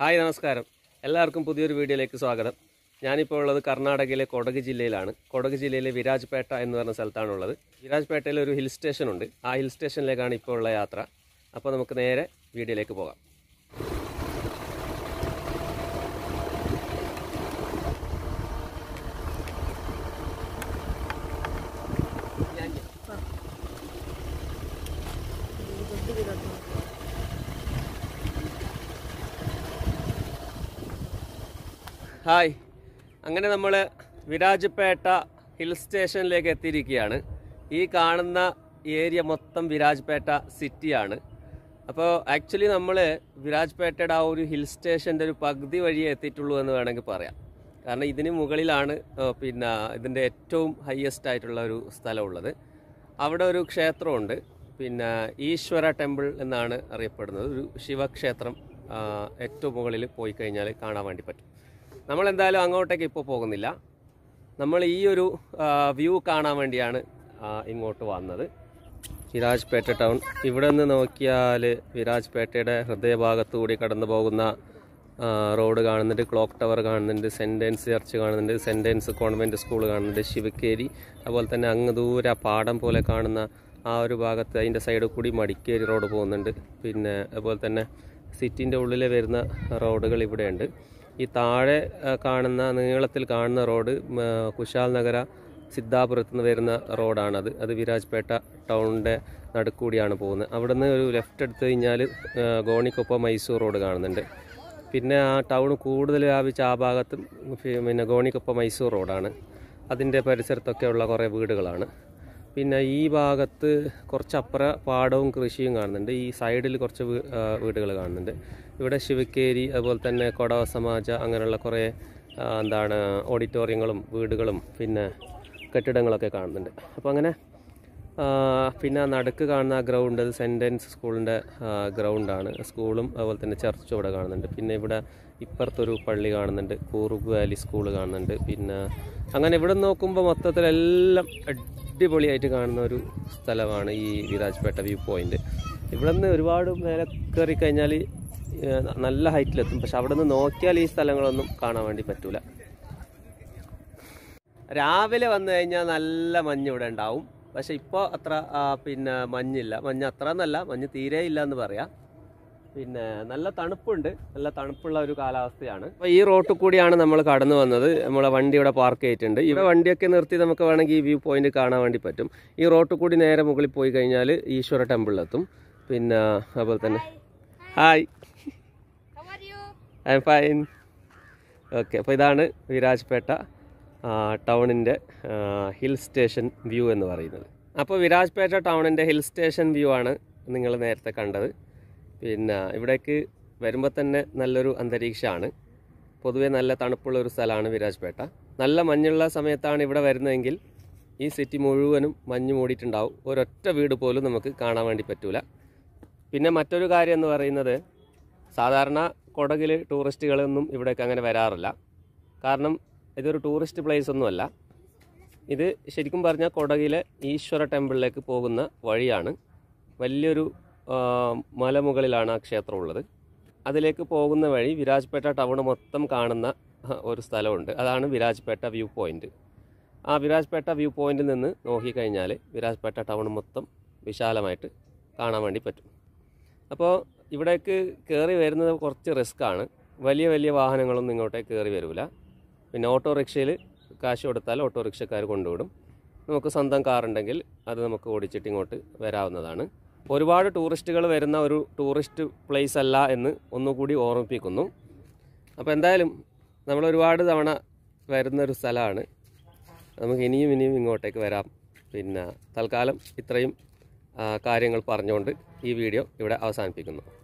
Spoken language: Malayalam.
ഹായ് നമസ്കാരം, എല്ലാവർക്കും പുതിയൊരു വീഡിയോയിലേക്ക് സ്വാഗതം. ഞാനിപ്പോൾ ഉള്ളത് കർണാടകയിലെ കൊടക് ജില്ലയിലാണ്. കൊടക് ജില്ലയിലെ വിരാജ്പേട്ട എന്ന് പറഞ്ഞ സ്ഥലത്താണുള്ളത്. വിരാജ്പേട്ടയിൽ ഒരു ഹിൽ സ്റ്റേഷൻ ഉണ്ട്. ആ ഹിൽ സ്റ്റേഷനിലേക്കാണ് ഇപ്പോൾ ഉള്ള യാത്ര. അപ്പോൾ നമുക്ക് നേരെ വീഡിയോയിലേക്ക് പോകാം. ഹായ്, അങ്ങനെ നമ്മൾ വിരാജ്പേട്ട ഹിൽ സ്റ്റേഷനിലേക്ക് എത്തിയിരിക്കുകയാണ്. ഈ കാണുന്ന ഏരിയ മൊത്തം വിരാജ്പേട്ട സിറ്റിയാണ്. അപ്പോൾ ആക്ച്വലി നമ്മൾ വിരാജ്പേട്ടയുടെ ആ ഒരു ഹിൽ സ്റ്റേഷൻ്റെ ഒരു പകുതി വഴിയേ എത്തിയിട്ടുള്ളൂ എന്ന് വേണമെങ്കിൽ പറയാം. കാരണം ഇതിന് മുകളിലാണ് ഇതിൻ്റെ ഏറ്റവും ഹയസ്റ്റ് ആയിട്ടുള്ള ഒരു സ്ഥലമുള്ളത്. അവിടെ ഒരു ക്ഷേത്രമുണ്ട്, ഈശ്വര ടെമ്പിൾ എന്നാണ് അറിയപ്പെടുന്നത്. ഒരു ശിവക്ഷേത്രം ഏറ്റവും മുകളിൽ പോയി കഴിഞ്ഞാൽ കാണാൻ വേണ്ടി പറ്റും. നമ്മളെന്തായാലും അങ്ങോട്ടേക്ക് ഇപ്പോൾ പോകുന്നില്ല. നമ്മൾ ഈ ഒരു വ്യൂ കാണാൻ വേണ്ടിയാണ് ഇങ്ങോട്ട് വന്നത്. വിരാജ്പേട്ട ടൗൺ, ഇവിടെ നിന്ന് നോക്കിയാൽ വിരാജ്പേട്ടയുടെ ഹൃദയഭാഗത്തു കൂടി കടന്നു പോകുന്ന റോഡ് കാണുന്നുണ്ട്. ക്ലോക്ക് ടവർ കാണുന്നുണ്ട്, സെൻറ് ആൻസ് ചർച്ച് കാണുന്നുണ്ട്, സെൻറ് ആൻസ് കോൺവെൻറ്റ് സ്കൂൾ കാണുന്നുണ്ട്, ശിവക്കേരി, അതുപോലെ തന്നെ അങ്ങ് ദൂരെ പാടം പോലെ കാണുന്ന ആ ഒരു ഭാഗത്ത് അതിൻ്റെ സൈഡിൽ കൂടി മടിക്കേരി റോഡ് പോകുന്നുണ്ട്. അതുപോലെ തന്നെ സിറ്റിൻ്റെ ഉള്ളിൽ വരുന്ന റോഡുകൾ ഇവിടെയുണ്ട്. ഈ താഴെ കാണുന്ന നീളത്തിൽ കാണുന്ന റോഡ് കുശാൽ നഗര സിദ്ധാപുരത്ത് നിന്ന് വരുന്ന റോഡാണത്. അത് വിരാജ്പേട്ട ടൗണിൻ്റെ നടുക്കൂടിയാണ് പോകുന്നത്. അവിടെ നിന്ന് ഒരു ലെഫ്റ്റ് എടുത്തു കഴിഞ്ഞാൽ ഗോണിക്കൊപ്പം മൈസൂർ റോഡ് കാണുന്നുണ്ട്. പിന്നെ ആ ടൗൺ കൂടുതൽ വ്യാപിച്ച ആ ഭാഗത്തും ഗോണിക്കൊപ്പം മൈസൂർ റോഡാണ്. അതിൻ്റെ പരിസരത്തൊക്കെയുള്ള കുറേ വീടുകളാണ്. പിന്നെ ഈ ഭാഗത്ത് കുറച്ചപ്പുറം പാടവും കൃഷിയും കാണുന്നുണ്ട്. ഈ സൈഡിൽ കുറച്ച് വീടുകൾ കാണുന്നുണ്ട്. ഇവിടെ ശിവക്കേരി, അതുപോലെ തന്നെ കൊടവ സമാജ, അങ്ങനെയുള്ള കുറേ ഓഡിറ്റോറിയങ്ങളും വീടുകളും കെട്ടിടങ്ങളൊക്കെ കാണുന്നുണ്ട്. അപ്പോൾ അങ്ങനെ നടുക്ക് കാണുന്ന ആ ഗ്രൗണ്ട്, അത് സെൻറ് ആൻസ് സ്കൂളിൻ്റെ ഗ്രൗണ്ടാണ്. സ്കൂളും അതുപോലെ തന്നെ ചർച്ചും ഇവിടെ കാണുന്നുണ്ട്. പിന്നെ ഇവിടെ ഇപ്പുറത്തൊരു പള്ളി കാണുന്നുണ്ട്, കൂർഗ് വാലി സ്കൂൾ കാണുന്നുണ്ട്. അങ്ങനെ ഇവിടെ നോക്കുമ്പോൾ മൊത്തത്തിലെല്ലാം അടിപൊളിയായിട്ട് കാണുന്ന ഒരു സ്ഥലമാണ് ഈ വിരാജ്പേട്ട വ്യൂ പോയിൻ്റ്. ഇവിടെ നിന്ന് ഒരുപാട് മേലെ കയറി കഴിഞ്ഞാൽ നല്ല ഹൈറ്റിലെത്തും. പക്ഷെ അവിടെ നിന്ന് നോക്കിയാൽ ഈ സ്ഥലങ്ങളൊന്നും കാണാൻ വേണ്ടി പറ്റൂല. രാവിലെ വന്നു കഴിഞ്ഞാൽ നല്ല മഞ്ഞ് ഇവിടെ ഉണ്ടാവും. പക്ഷെ ഇപ്പോൾ അത്ര മഞ്ഞില്ല. മഞ്ഞ് അത്ര എന്നല്ല, മഞ്ഞ് തീരെ ഇല്ല എന്ന് പറയാം. നല്ല തണുപ്പുണ്ട്, നല്ല തണുപ്പുള്ള ഒരു കാലാവസ്ഥയാണ്. അപ്പോൾ ഈ റോട്ടിൽ കൂടിയാണ് നമ്മൾ കടന്നു വന്നത്. നമ്മളെ വണ്ടി ഇവിടെ പാർക്ക് ചെയ്തിട്ടുണ്ട്. ഇവിടെ വണ്ടിയൊക്കെ നിർത്തി നമുക്ക് വേണമെങ്കിൽ ഈ വ്യൂ പോയിന്റ് കാണാൻ വേണ്ടി പറ്റും. ഈ റോട്ടിൽ കൂടി നേരെ മുകളിൽ പോയി കഴിഞ്ഞാൽ ഈശ്വര ടെമ്പിളിലെത്തും. അതുപോലെ തന്നെ hi, I am fine. Okay, അപ്പോൾ ഇതാണ് വിരാജ്പേട്ട ടൗണിൻ്റെ ഹിൽ സ്റ്റേഷൻ വ്യൂ എന്ന് പറയുന്നത്. അപ്പോൾ വിരാജ്പേട്ട ടൗണിൻ്റെ ഹിൽ സ്റ്റേഷൻ വ്യൂ ആണ് നിങ്ങൾ നേരത്തെ കണ്ടത്. ഇവിടേക്ക് വരുമ്പോൾ തന്നെ നല്ലൊരു അന്തരീക്ഷമാണ്. പൊതുവേ നല്ല തണുപ്പുള്ള ഒരു സ്ഥലമാണ് വിരാജ്പേട്ട. നല്ല മഞ്ഞുള്ള സമയത്താണ് ഇവിടെ വരുന്നതെങ്കിൽ ഈ സിറ്റി മുഴുവനും മഞ്ഞ് മൂടിയിട്ടുണ്ടാവും. ഒരൊറ്റ വീട് പോലും നമുക്ക് കാണാൻ വേണ്ടി പറ്റൂല. മറ്റൊരു കാര്യം എന്ന് പറയുന്നത്, സാധാരണ കൊടകിൽ ടൂറിസ്റ്റുകളൊന്നും ഇവിടേക്ക് അങ്ങനെ വരാറില്ല. കാരണം ഇതൊരു ടൂറിസ്റ്റ് പ്ലേസ് ഒന്നുമല്ല. ഇത് ശരിക്കും പറഞ്ഞാൽ കൊടകിലെ ഈശ്വര ടെമ്പിളിലേക്ക് പോകുന്ന വഴിയാണ്. വലിയൊരു മലമുകളിലാണ് ആ ക്ഷേത്രം ഉള്ളത്. അതിലേക്ക് പോകുന്ന വഴി വിരാജ്പേട്ട ടൗൺ മൊത്തം കാണുന്ന ഒരു സ്ഥലമുണ്ട്. അതാണ് വിരാജ്പേട്ട വ്യൂ പോയിൻ്റ്. ആ വിരാജ്പേട്ട വ്യൂ പോയിന്റിൽ നിന്ന് നോക്കിക്കഴിഞ്ഞാൽ വിരാജ്പേട്ട ടൗൺ മൊത്തം വിശാലമായിട്ട് കാണാൻ വേണ്ടി പറ്റും. അപ്പോൾ ഇവിടേക്ക് കയറി വരുന്നത് കുറച്ച് റിസ്ക്കാണ്. വലിയ വലിയ വാഹനങ്ങളൊന്നും ഇങ്ങോട്ടേക്ക് കയറി വരില്ല. ഓട്ടോറിക്ഷയിൽ കാശ് കൊടുത്താൽ ഓട്ടോറിക്ഷക്കാർ കൊണ്ടുവിടും. നമുക്ക് സ്വന്തം കാറുണ്ടെങ്കിൽ അത് നമുക്ക് ഓടിച്ചിട്ട് ഇങ്ങോട്ട് വരാവുന്നതാണ്. ഒരുപാട് ടൂറിസ്റ്റുകൾ വരുന്ന ഒരു ടൂറിസ്റ്റ് പ്ലേസ് അല്ല എന്ന് ഒന്നുകൂടി ഓർമ്മിപ്പിക്കുന്നു. അപ്പോൾ എന്തായാലും നമ്മൾ ഒരുപാട് തവണ വരുന്നൊരു സ്ഥലമാണ്. നമുക്ക് ഇനിയും ഇങ്ങോട്ടേക്ക് വരാം. തൽക്കാലം ഇത്രയും കാര്യങ്ങൾ പറഞ്ഞുകൊണ്ട് ഈ വീഡിയോ ഇവിടെ അവസാനിപ്പിക്കുന്നു.